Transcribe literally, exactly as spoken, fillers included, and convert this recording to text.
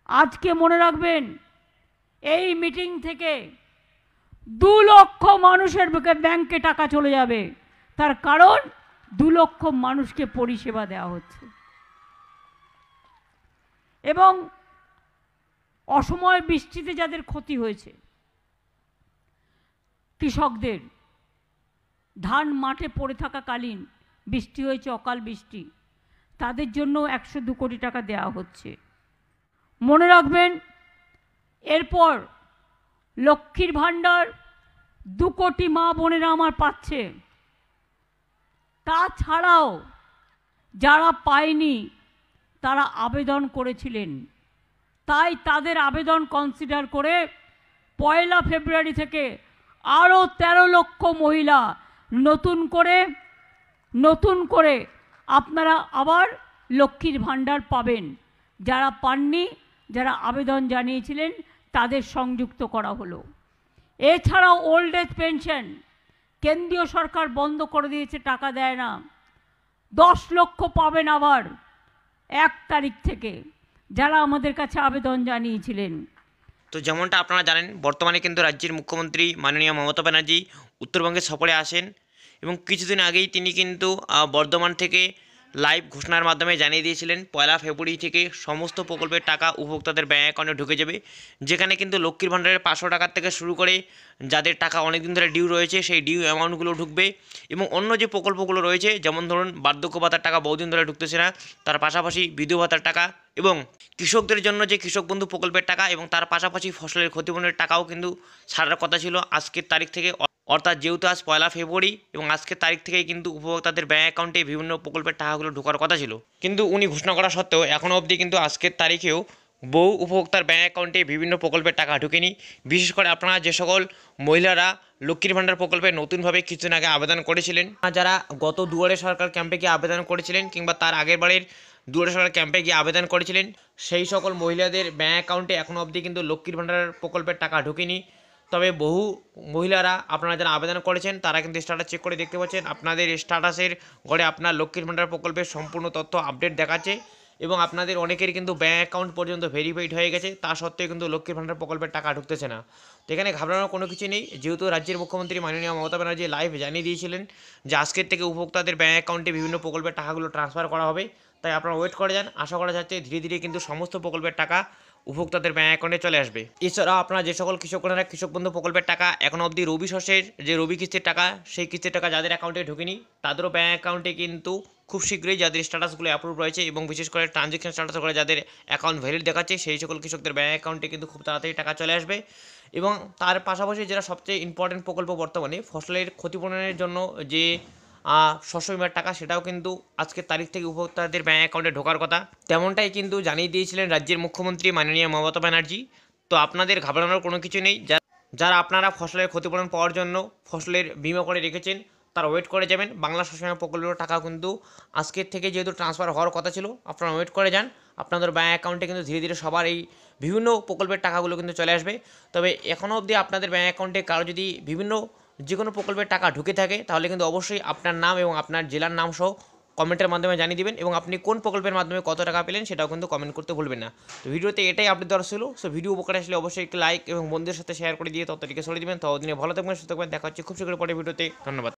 আজকে মনে রাখবেন, এই মিটিং থেকে দু লক্ষ মানুষের ব্যাংকে টাকা চলে যাবে। তার কারণ দু লক্ষ মানুষকে পরিষেবা দেওয়া হচ্ছে। এবং অসময়ে বৃষ্টিতে যাদের ক্ষতি হয়েছে, কৃষকদের ধান মাঠে পড়ে থাকাকালীন বৃষ্টি হয়েছে, অকাল বৃষ্টি, তাদের জন্য একশো দু কোটি টাকা দেওয়া হচ্ছে। মনে রাখবেন, এরপর লক্ষ্মীর ভাণ্ডার দু কোটি মা বোনেরা আমার পাচ্ছে। তাছাড়াও যারা পায়নি তারা আবেদন করেছিলেন, তাই তাদের আবেদন কনসিডার করে পয়লা ফেব্রুয়ারি থেকে আরও তেরো লক্ষ মহিলা নতুন করে নতুন করে আপনারা আবার লক্ষ্মীর ভাণ্ডার পাবেন। যারা পাননি, যারা আবেদন জানিয়েছিলেন, তাদের সংযুক্ত করা হলো। এছাড়াও ওল্ড এজ পেনশন কেন্দ্রীয় সরকার বন্ধ করে দিয়েছে, টাকা দেয় না। দশ লক্ষ পাবেন আবার এক তারিখ থেকে, যারা আমাদের কাছে আবেদন জানিয়েছিলেন। তো যেমনটা আপনারা জানেন, বর্তমানে কিন্তু রাজ্যের মুখ্যমন্ত্রী মাননীয় মমতা ব্যানার্জি উত্তরবঙ্গে সফরে আসেন এবং কিছুদিন আগেই তিনি কিন্তু বর্ধমান থেকে লাইভ ঘোষণার মাধ্যমে জানিয়ে দিয়েছিলেন পয়লা ফেব্রুয়ারি থেকে সমস্ত প্রকল্পের টাকা উপভোক্তাদের ব্যাঙ্ক অ্যাকাউন্টে ঢুকে যাবে। যেখানে কিন্তু লক্ষ্মীর ভাণ্ডারের পাঁচশো টাকার থেকে শুরু করে যাদের টাকা অনেক দিন ধরে ডিউ রয়েছে সেই ডিউ অ্যামাউন্টগুলো ঢুকবে। এবং অন্য যে প্রকল্পগুলো রয়েছে, যেমন ধরুন বার্ধক্য ভাতার টাকা বহুদিন ধরে ঢুকতেছে না, তার পাশাপাশি বিধবা ভাতার টাকা এবং কৃষকদের জন্য যে কৃষক বন্ধু প্রকল্পের টাকা এবং তার পাশাপাশি ফসলের ক্ষতিপূরণের টাকাও কিন্তু ছাড়ার কথা ছিল আজকের তারিখ থেকে। অর্থাৎ যেহেতু আজ পয়লা ফেব্রুয়ারি এবং আজকের তারিখ থেকেই কিন্তু উপভোক্তাদের ব্যাঙ্ক অ্যাকাউন্টে বিভিন্ন প্রকল্পের টাকাগুলো ঢোকার কথা ছিল, কিন্তু উনি ঘোষণা করা সত্ত্বেও এখনও অবধি কিন্তু আজকের তারিখেও বহু উপভোক্তার ব্যাঙ্ক অ্যাকাউন্টে বিভিন্ন প্রকল্পের টাকা ঢোকেনি। বিশেষ করে আপনারা যে সকল মহিলারা লক্ষ্মীর ভাণ্ডার প্রকল্পে নতুনভাবে কিছুদিন আগে আবেদন করেছিলেন, যারা গত দুয়ারে সরকার ক্যাম্পে গিয়ে আবেদন করেছিলেন কিংবা তার আগের বারের দুয়ারে সরকার ক্যাম্পে গিয়ে আবেদন করেছিলেন, সেই সকল মহিলাদের ব্যাঙ্ক অ্যাকাউন্টে এখনও অবধি কিন্তু লক্ষ্মীর ভাণ্ডার প্রকল্পের টাকা ঢোকেনি। তবে বহু মহিলারা আপনারা যারা আবেদন করেছেন তারা কিন্তু স্ট্যাটাস চেক করে দেখতে পাচ্ছেন, আপনাদের স্ট্যাটাসের ঘরে আপনার লক্ষ্মীর ভাণ্ডার প্রকল্পের সম্পূর্ণ তথ্য আপডেট দেখাচ্ছে এবং আপনাদের অনেকের কিন্তু ব্যাঙ্ক অ্যাকাউন্ট পর্যন্ত ভেরিফাইড হয়ে গেছে। তা সত্ত্বেও কিন্তু লক্ষ্মীর ভাণ্ডার প্রকল্পের টাকা ঢুকতেছে না। তো এখানে ঘাবড়ানোর কোনো কিছু নেই, যেহেতু রাজ্যের মুখ্যমন্ত্রী মাননীয় মমতা ব্যানার্জি লাইভ জানিয়ে দিয়েছিলেন যে আজকের থেকে উপভোক্তাদের ব্যাঙ্ক অ্যাকাউন্টে বিভিন্ন প্রকল্পের টাকাগুলো ট্রান্সফার করা হবে। তাই আপনারা ওয়েট করে যান, আশা করা যাচ্ছে ধীরে ধীরে কিন্তু সমস্ত প্রকল্পের টাকা উপভোক্তাদের ব্যাঙ্ক অ্যাকাউন্টে চলে আসবে। এছাড়াও আপনারা যে সকল কৃষকরা কৃষক বন্ধু প্রকল্পের টাকা এখনও অবধি রবি শস্যের যে রবি কিস্তির টাকা, সেই কিস্তির টাকা যাদের অ্যাকাউন্টে ঢোকেনি তাদেরও ব্যাঙ্ক অ্যাকাউন্টে কিন্তু খুব শীঘ্রই যাদের স্ট্যাটাসগুলো অ্যাপ্রুভ রয়েছে এবং বিশেষ করে ট্রানজ্যাকশন স্ট্যাটাস করে যাদের অ্যাকাউন্ট ভ্যালিড দেখাচ্ছে, সেই সকল কৃষকদের ব্যাঙ্ক অ্যাকাউন্টে কিন্তু খুব তাড়াতাড়ি টাকা চলে আসবে। এবং তার পাশাপাশি যেটা সবচেয়ে ইম্পর্টেন্ট প্রকল্প বর্তমানে ফসলের ক্ষতিপূরণের জন্য যে শস্য বিমার টাকা, সেটাও কিন্তু আজকের তারিখ থেকে উপভোক্তাদের ব্যাঙ্ক অ্যাকাউন্টে ঢোকার কথা, তেমনটাই কিন্তু জানিয়ে দিয়েছিলেন রাজ্যের মুখ্যমন্ত্রী মাননীয় মমতা ব্যানার্জি। তো আপনাদের ঘাবড়ানোর কোনো কিছু নেই। যারা আপনারা ফসলের ক্ষতিপূরণ পাওয়ার জন্য ফসলের বিমা করে রেখেছেন তারা ওয়েট করে যাবেন। বাংলা শস্য বিমা প্রকল্পের টাকা কিন্তু আজকের থেকে যেহেতু ট্রান্সফার হওয়ার কথা ছিল, আপনারা ওয়েট করে যান। আপনাদের ব্যাঙ্ক অ্যাকাউন্টে কিন্তু ধীরে ধীরে সবার এই বিভিন্ন প্রকল্পের টাকাগুলো কিন্তু চলে আসবে। তবে এখনও অবধি আপনাদের ব্যাঙ্ক অ্যাকাউন্টে কারো যদি বিভিন্ন যে কোনো প্রকল্পের টাকা ঢুকে থাকে তাহলে কিন্তু অবশ্যই আপনার নাম এবং আপনার জেলার নাম সহ কমেন্টের মাধ্যমে জানিয়ে দিবেন এবং আপনি কোন প্রকল্পের মাধ্যমে কত টাকা পেলেন সেটাও কিন্তু কমেন্ট করতে ভুলবেন না। তো ভিডিওতে এটাই আপডেট দেওয়ার ছিল। সো ভিডিও উপকার আসলে অবশ্যই একটি লাইক এবং বন্ধুদের সাথে শেয়ার করে দিয়ে ততটিকে সরিয়ে দেবেন। ততদিনে ভালো থাকবেন, সুস্থ থাকবেন। দেখা হচ্ছে খুব শীঘ্রই পরের ভিডিওতে। ধন্যবাদ।